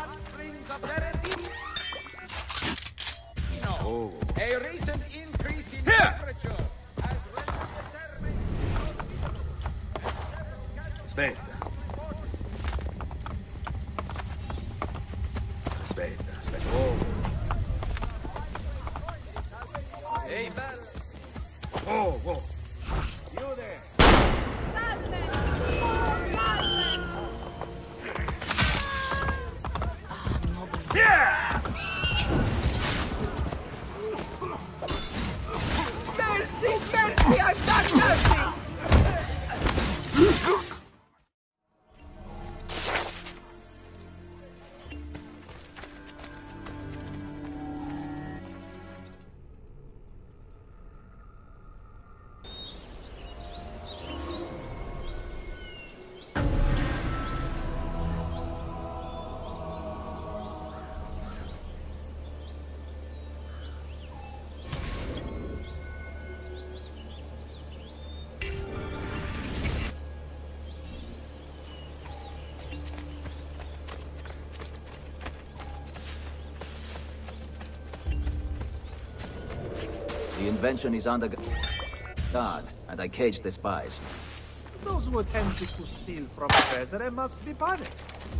hot springs of Teretin. No. Oh. A recent increase in temperature has rendered the terrain. Aspetta. Aspetta. Oh. Hey, Bell. Whoa. You there. Yeah! Mercy, I've done nothing! The invention is under guard, and I caged the spies. Those who attempted to steal from Cesare must be punished.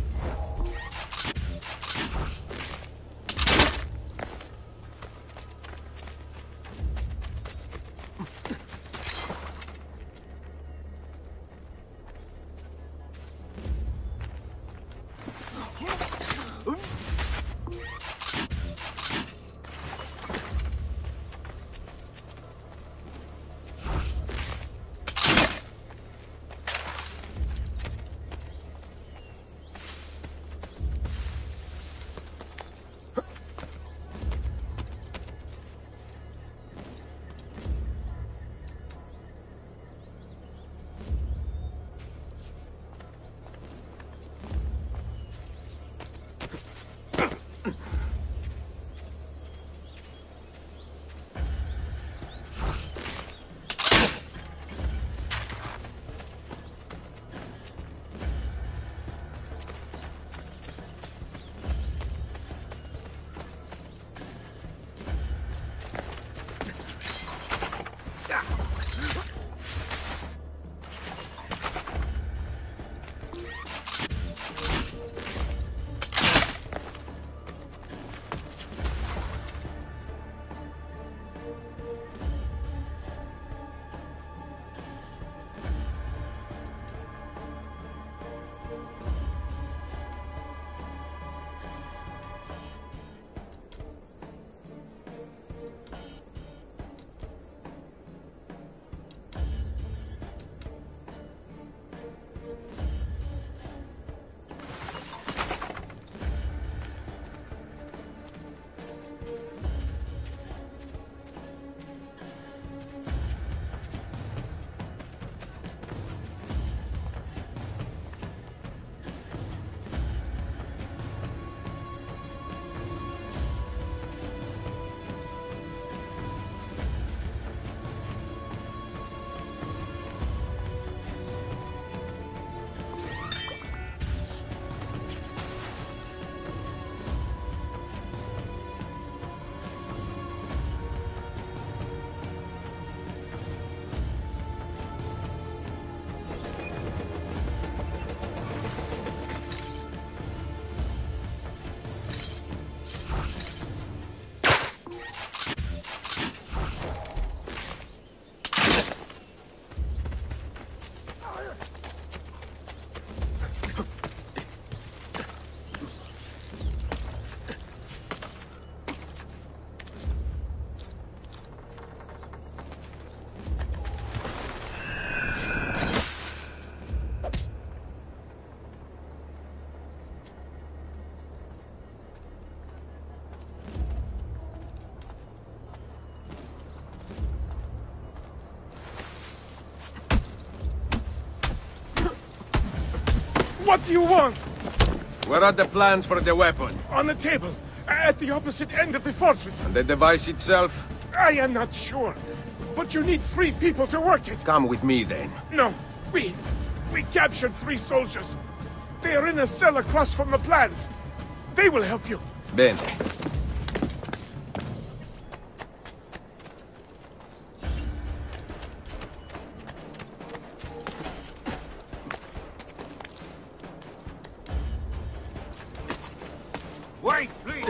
What do you want? Where are the plans for the weapon? On the table, at the opposite end of the fortress. And the device itself? I am not sure, but you need 3 people to work it. Come with me then. No, we captured 3 soldiers. They are in a cell across from the plans. They will help you. Bene. Wait, please!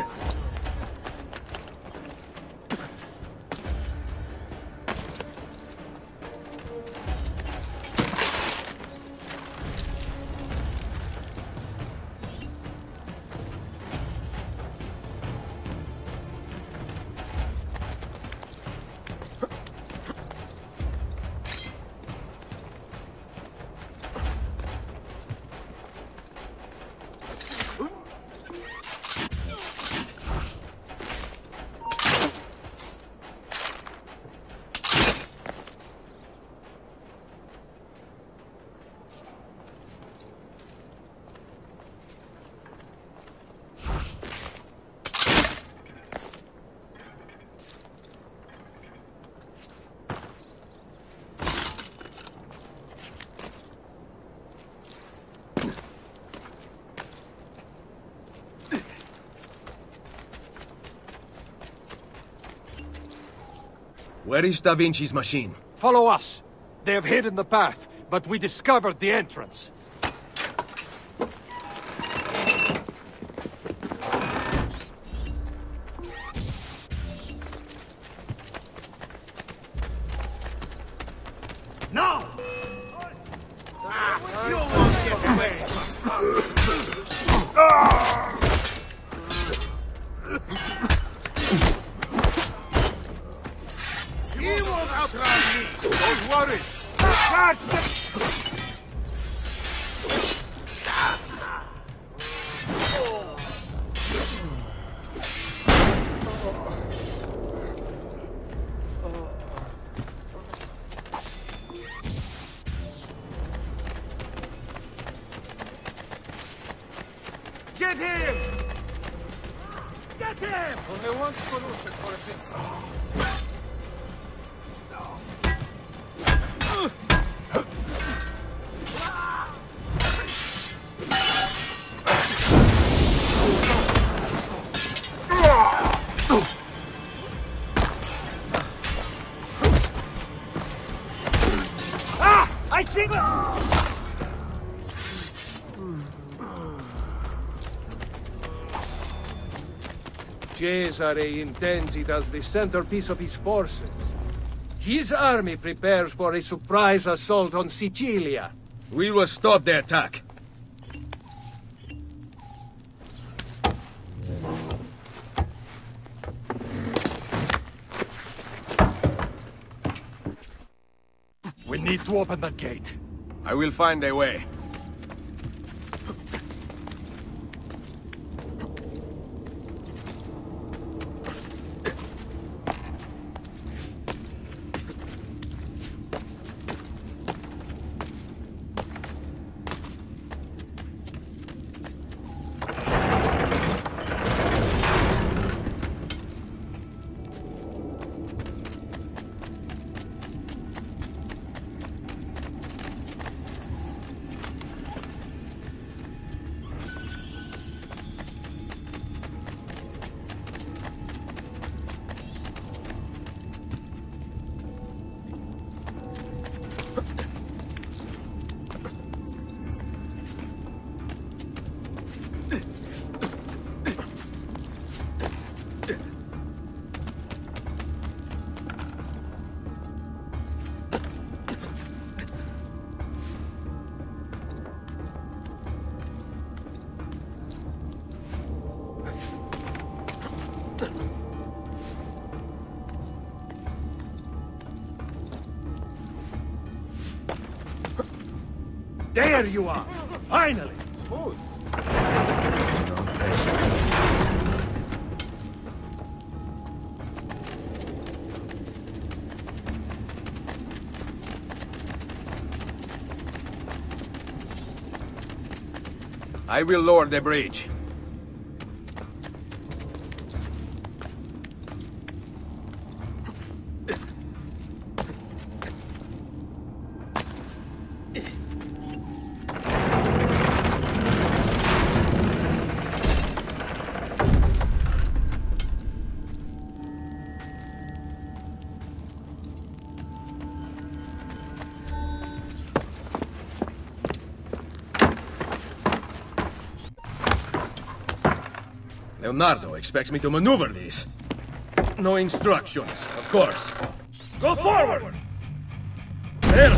Where is Da Vinci's machine? Follow us. They have hidden the path, but we discovered the entrance. No! You won't get away! He won't outrun me! Don't worry! Catch the... Get him! Get him! Only one solution for a thing. I single... Cesare intends it as the centerpiece of his forces. His army prepares for a surprise assault on Sicilia. We will stop the attack. We need to open that gate. I will find a way. There you are! Finally! I will lower the bridge. Leonardo expects me to maneuver these. No instructions, of course. Go forward! There!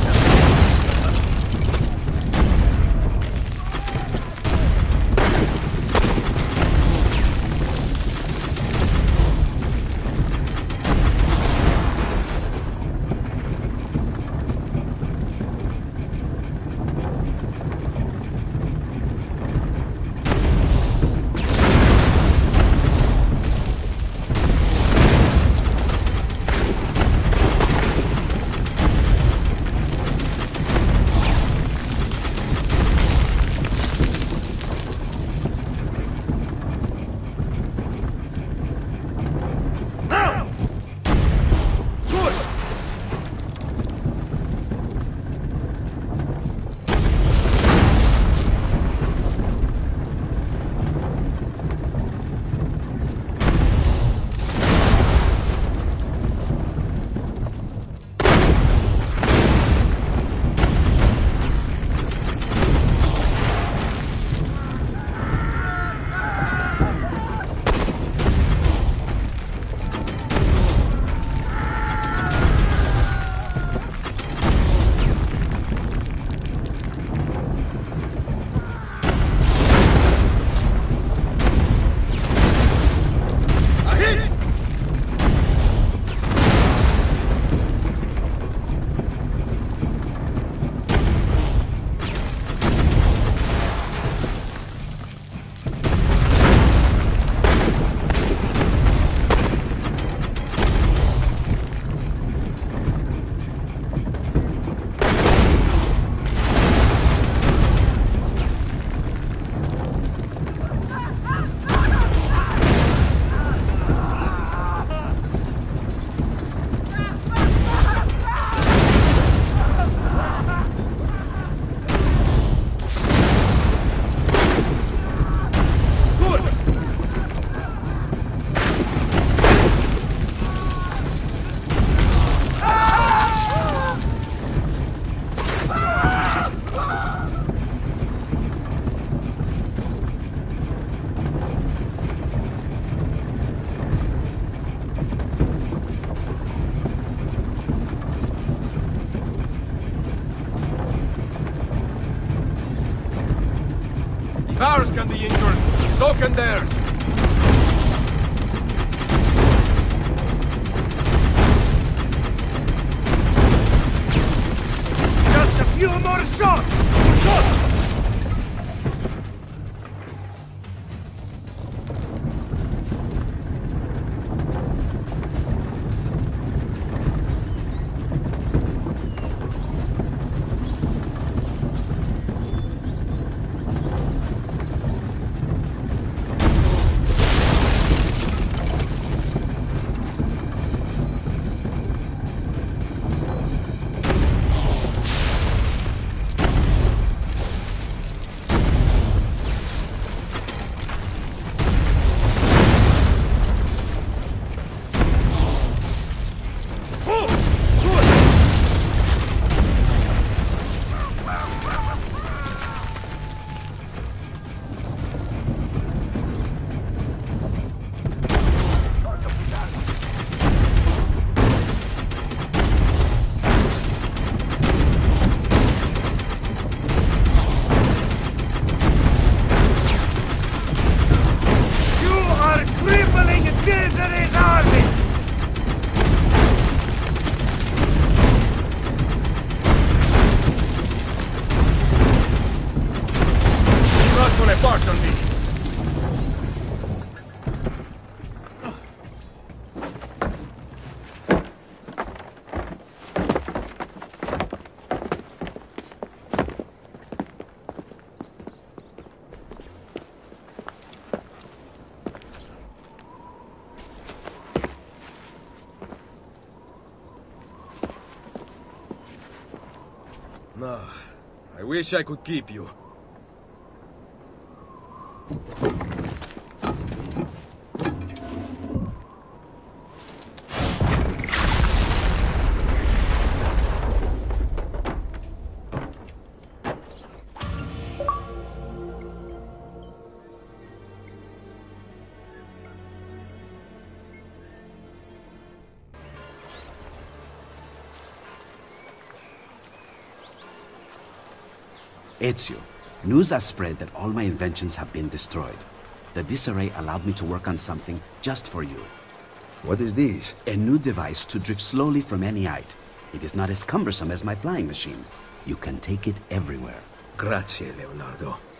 If ours can be injured, so can theirs. Just a few more shots! Shoot! Caesare's army! Not gonna part on me. No, I wish I could keep you. Ezio, news has spread that all my inventions have been destroyed. The disarray allowed me to work on something just for you. What is this? A new device to drift slowly from any height. It is not as cumbersome as my flying machine. You can take it everywhere. Grazie, Leonardo.